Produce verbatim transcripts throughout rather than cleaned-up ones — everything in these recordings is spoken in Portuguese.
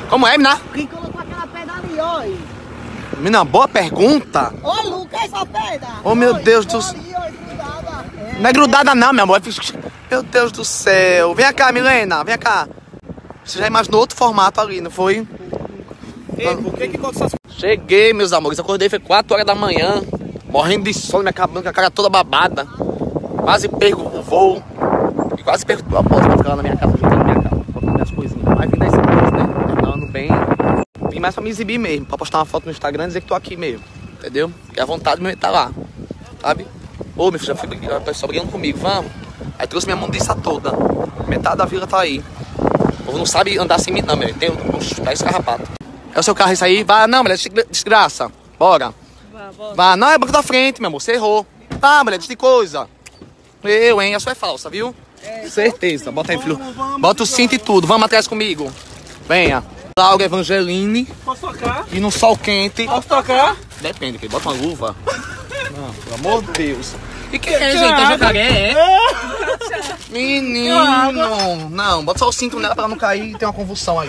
Como é, menina? Quem colocou aquela pedra ali, ó? Menina, boa pergunta. Ô, Lucas, essa pedra. Oh, meu Oi, Deus do ficou céu. ali, ó, grudada. É. Não é grudada não, meu amor. Meu Deus do céu. Vem cá, Milena. Vem cá. Você já imaginou outro formato ali, não foi? Ei, por que que bota essas... Cheguei, meus amores. Acordei, foi quatro horas da manhã. Morrendo de sono, me acabando com a cara toda babada. Quase perco o voo. E quase perco a posse pra ficar lá na minha casa, juntando minha casa, colocando minhas coisinhas. Mas vim dar esse mês, né? Terminando bem. Vim mais pra me exibir mesmo, pra postar uma foto no Instagram e dizer que tô aqui mesmo. Entendeu? Porque a vontade mesmo tá lá. Sabe? Ô, meu filho, já foi a pessoa brigando comigo, vamos. Aí trouxe minha mundiça toda. Metade da vila tá aí. O povo não sabe andar sem mim, não, meu. Tem uns dez carrapatos. É o seu carro isso aí? Vai, não, mulher, desgraça. Bora. Vá, bora. Vai, não, é banco da frente, meu amor. Você errou. Tá, mulher, de coisa. Eu, hein? A sua é falsa, viu? É, certeza. Bota aí, filho. Vamos, vamos, Bota o cinto e tudo. Vamos atrás comigo. Venha. Laura Evangeline. Posso tocar? E no sol quente. Posso tocar? Depende, que bota uma luva. Não, pelo amor de Deus. E quem é, Quer gente? É água? jacaré, é? É. Menino. Não, bota só o cinto nela pra ela não cair e ter uma convulsão aí.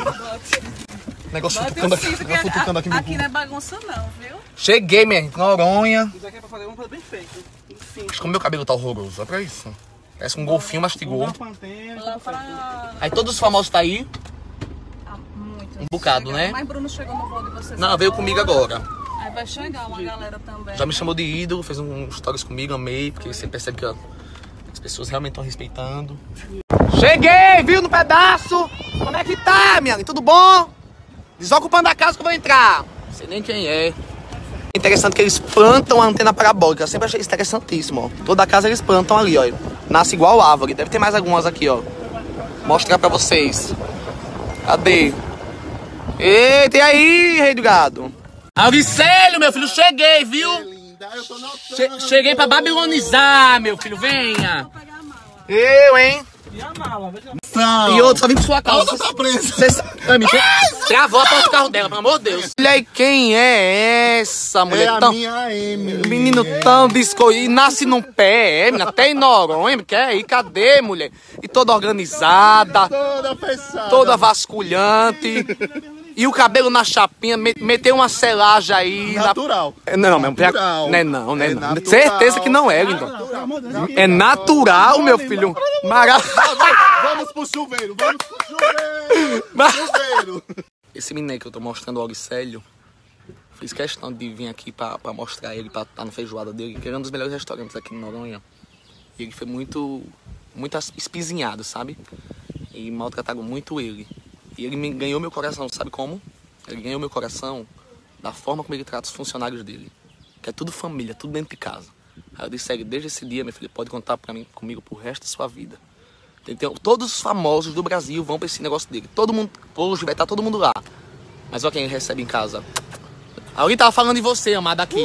Negócio Bota futucando o aqui. cinto, que Negócio futucando aqui no aqui cu. não é bagunça não, viu? Cheguei, minha gente. Noronha. Isso aqui é pra fazer uma coisa bem feita. Sim. Acho que o meu cabelo tá horroroso. É pra isso. Parece um golfinho mastigou. Uma pantene, Lá pra... Aí todos os famosos tá aí. Ah, muito. Um bocado, Chega- né? Mas Bruno chegou no voo de vocês. Não, veio comigo agora. Aí vai chegar uma galera também. Já me chamou de ídolo, fez um stories comigo, amei, porque você percebe que ó, as pessoas realmente estão respeitando. Cheguei, viu, no pedaço! Como é que tá, minha amiga? Tudo bom? Desocupando a casa que eu vou entrar. Não sei nem quem é. Interessante que eles plantam a antena parabólica. Eu sempre achei isso interessantíssimo, ó. Toda a casa eles plantam ali, ó. Nasce igual árvore. Deve ter mais algumas aqui, ó. Mostrar pra vocês. Cadê? Eita, e aí, rei do gado? Auricélio, meu filho, cheguei, viu? Che cheguei pra babilonizar, meu filho, venha. Vou pegar a mala. Eu, hein? E a mala, veja. E outro, só vim por sua causa. Tá presa. Cês... Ai, me... Travou a porta do carro dela, pelo amor de Deus. Olha aí, quem é essa mulher? É a tão... minha Emily. Menino tão biscoito. E nasce num pé, é, menina? Até em Noronha, quer aí? Cadê, mulher? E toda organizada, Toda fechada. toda vasculhante. E o cabelo na chapinha, me- meteu uma selagem aí. na- Natural. É, Não, meu filho. Natural. Não é não, não é, É não. natural. Certeza que não é, Lindon. É natural, meu filho. Maravilha. Vamos pro chuveiro, vamos pro chuveiro. Chuveiro. Esse menino aí que eu tô mostrando, o Auricélio, fiz questão de vir aqui pra, pra mostrar ele, pra estar no feijoada dele, que é um dos melhores restaurantes aqui em Noronha. E ele foi muito, muito espizinhado, sabe? E maltrataram muito ele. E ele me ganhou meu coração, sabe como? Ele ganhou meu coração da forma como ele trata os funcionários dele. Que é tudo família, tudo dentro de casa. Aí eu disse, desde esse dia, meu filho, pode contar pra mim, comigo pro resto da sua vida. Então, todos os famosos do Brasil vão pra esse negócio dele. Todo mundo, hoje vai estar todo mundo lá. Mas olha quem ele recebe em casa. Alguém tava falando de você, amada, aqui.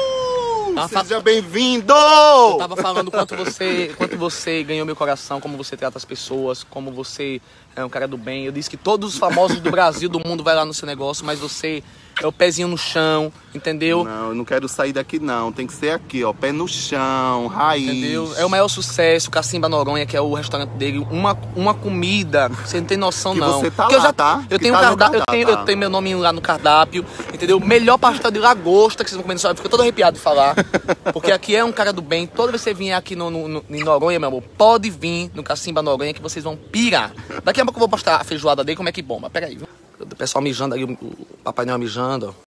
Tava fa- Seja bem-vindo. Eu tava falando quanto você, quanto você ganhou meu coração, como você trata as pessoas, como você é um cara do bem. Eu disse que todos os famosos do Brasil, do mundo, vai lá no seu negócio, mas você é o pezinho no chão, entendeu? Não, eu não quero sair daqui não. Tem que ser aqui, ó. Pé no chão, raiz. Entendeu? É o maior sucesso, Cacimba Noronha, que é o restaurante dele. Uma, uma comida, você não tem noção, Que não. você tá Porque eu lá, já tá? Eu Que tenho, tá um no cardápio, eu, cardápio, tenho, tá? eu tenho meu nome lá no cardápio, entendeu? Melhor pastel de lagosta que vocês vão comer no salão. Fico todo arrepiado de falar. Porque aqui é um cara do bem. Toda vez que você vier aqui no, no, no, em Noronha, meu amor, pode vir no Cacimba Noronha que vocês vão pirar. Daqui a pouco eu vou postar a feijoada dele, como é que bomba. Pera aí, viu? O pessoal mijando ali, o, o Papai Noel mijando, ó.